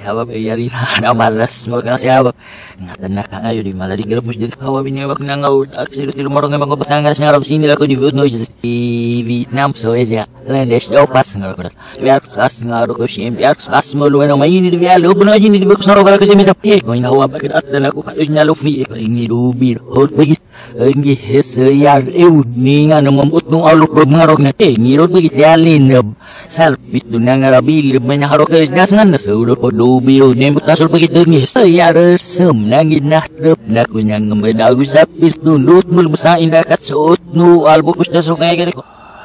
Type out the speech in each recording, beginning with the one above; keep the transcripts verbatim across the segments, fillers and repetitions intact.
Habab yari na malas mo ka si habab. Ngatan na ka ngayon di malali grabus di kawa binya wak nangaw at silo tilo morong nga mga batangas nga rab sini lako di buot no just Vietnam so esya landes do pas nga ko. Biar pas nga ro ko sim biar pas mo luwen ang mayini di biar lo puno ajin di ko saro ka kasi misa eh ko ina habab ka at na ko ka nya lo fi ko ini rubi hot bagi ngi hesayar eu ni nga namamut nung alok bro nga ro nga eh ni ro bagi yalin salpit do nga rabil banyak ro ka gasangan na sa ulo po lubiro nembut kasol begitu nih saya resem nangin nahrep naku yang ngemedagu sapis tundut mul besain dakat seut nu albukus dasok kayak gini kok.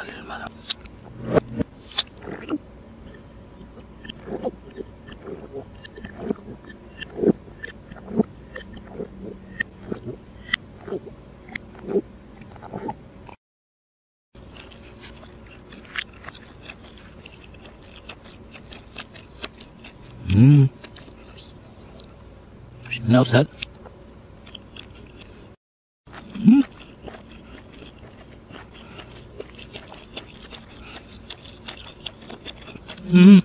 Hmm. No, sir. Hmm. Hmm.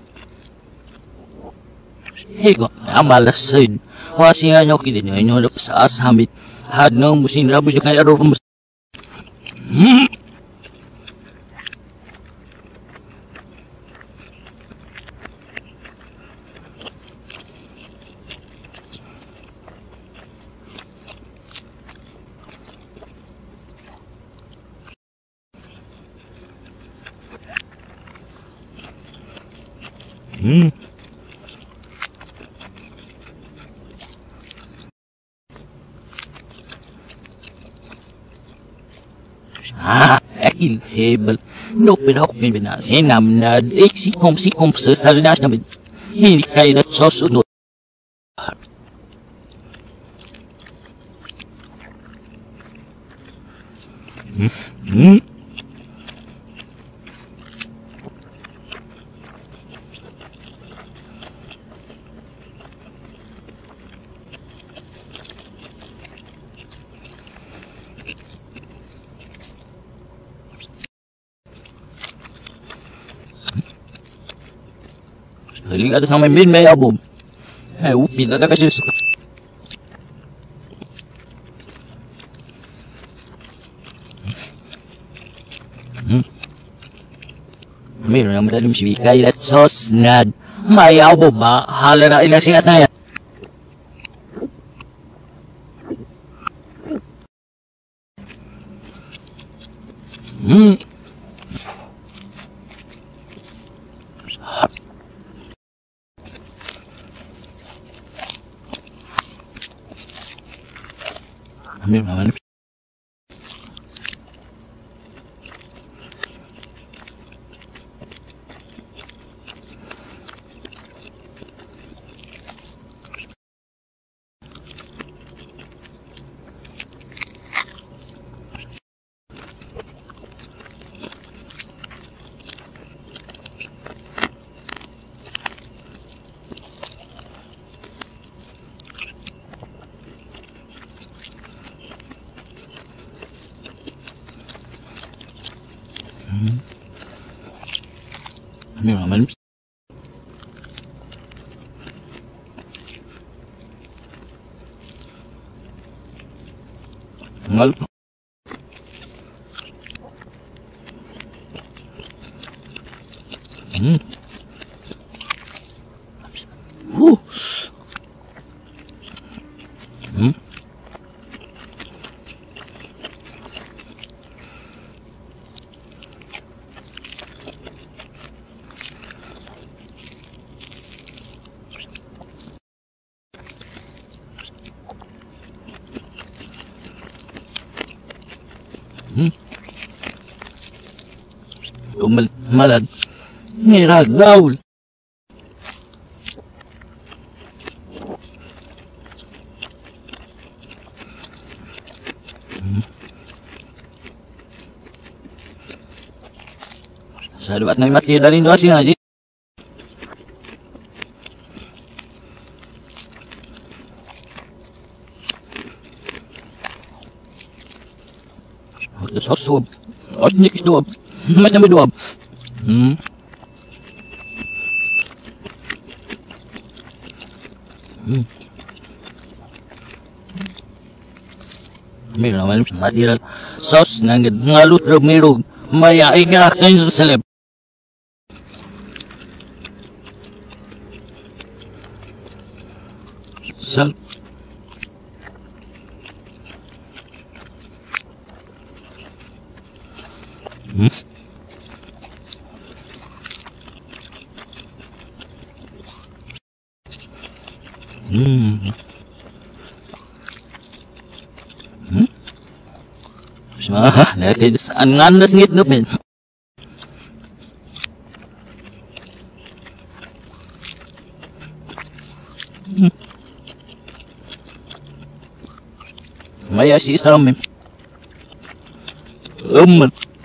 Hego, amalas sin. Wasi nga nyo kiti nyo nyo sa asamit. Had nang musin rabos yung kaya aro pambus. Hmm. Hmm. Ah, akin hebel. No pinok pinbinasin namnad. Eksi kom si kom sa sardas namin. Hindi kayo na sosunod. Hmm. Hmm. Haling ada sama min may abom. Eh, upin ada kasi suka. Hmm. Meron ang madalim si Bikay at sosnad. May abom ba? Hala na ilang singat na yan. Hmm. Ambil mana? Hmm. Ambil mana? Ngal. Hmm. Uh. Hmm. Hmm. Umal malad. Ngira gaul. Hmm. Sa dapat na mati dari doa sih aja. Das hast du. Hast nichts du. Macam itu. Hmm. Hmm. Mira, malu matiral sos nangit ngalut rumiro maya igak kayo sa seleb. Sal. Hmm. Hmm. Hmm. Semua nak kesan ngandas ngit nupin. Hmm. Maya si salam. Um.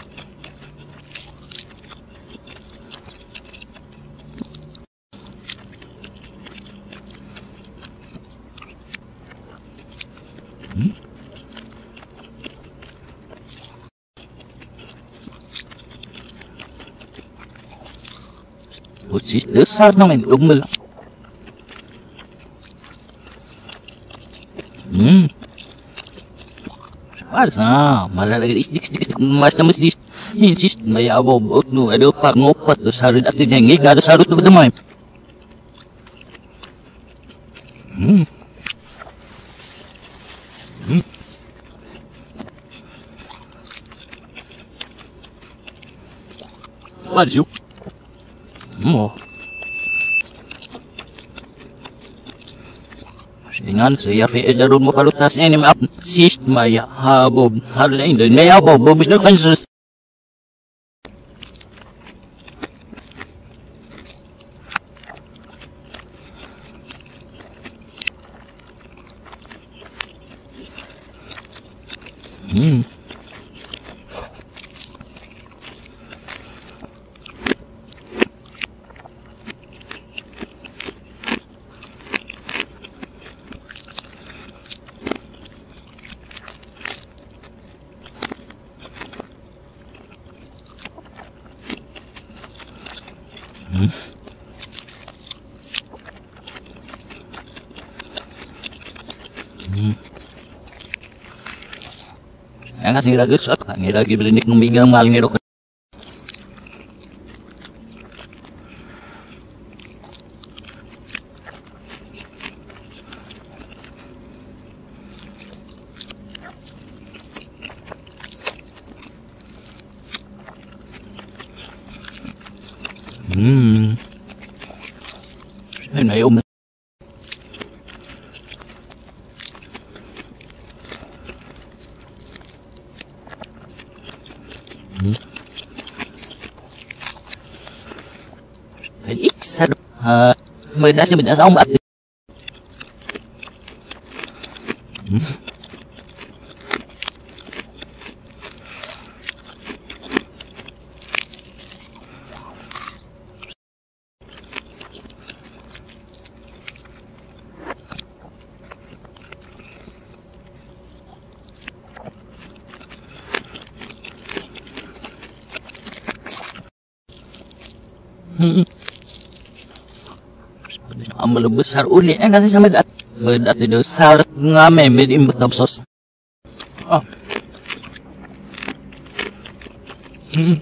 Ucis besar namin umel. Hmm. Parsa, malah lagi istik-istik mas tamas dis. Insist may abo bot no ada pak ngopat sarin atin yang ngi ada sarut tu demai. Hmm. Hmm. Maju. Mo. Dengan saya fi darul mafalutas ini maaf sis maya habob hal lain dan maya habob bobis na kansus. Hmm. Hmm. Hmm. Yang kasih lagi sak, ini lagi belinik numbigang mal ngirok. Hmm. Cái này ôm. Hmm. Phải ít sao được. À, mình đã cho mình đã xong bạn. Hmm. Hmm. Amal besar unik yang kasih sama dat. Bedat itu besar ngamen medim betam sos. Oh. Hmm.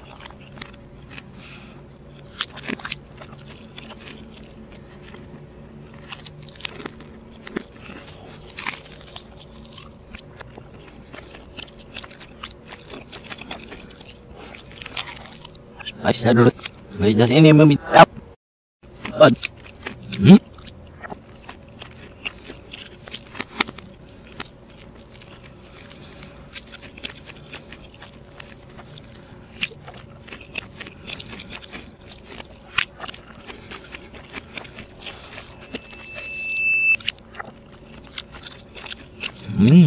Aisyah dulu. Baiklah ini meminta. Hmm? Hmm.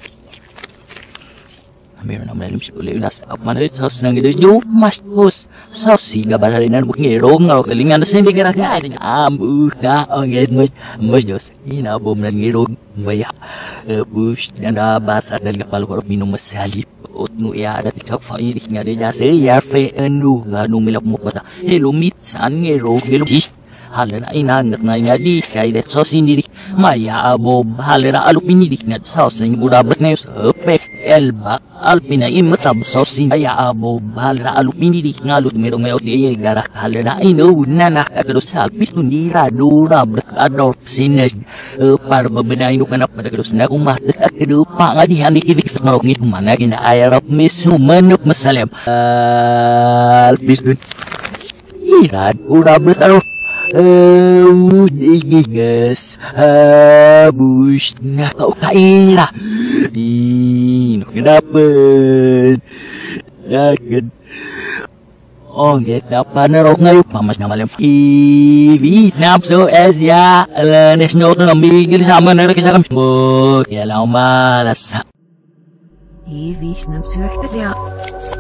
Meron naman alam si Uli nas up man ito sa nang ito mas hus sa siga ba rin ang buking irong o kalingan na sa bigara nga amu ka ang edmo mas Diyos inabom na ngirong maya bush na basa dal kapal ko minum masalip ot no ya ada tikak fa ini nga de jase ya fe anu ga no milap mo pata helumit san ngiro helumit halan ay nangat na nga di kay det so sindiri Maya abo halera alupinidik na sausin budabot na yus pek elba alpina imatab sausin maya abo halera alupinidik nga alut merong mayo di garak halera ino na nakakados alpis kundira dura berkador sinas par bebenay no kanap pada kados na kumatek akadupa nga di handi kidik ngit mana kina ayarap misu manuk masalem alpis dun irad ura betaro Oh, digas, habus, nakau kaila. Di, no kedapan, naked. Oh, kita panerok ngayuk, mamas na malam. I Vietnam so Asia, alanes no to nambigil sama na kisah kami. Oh, kaya lang malas. I Vietnam so Asia.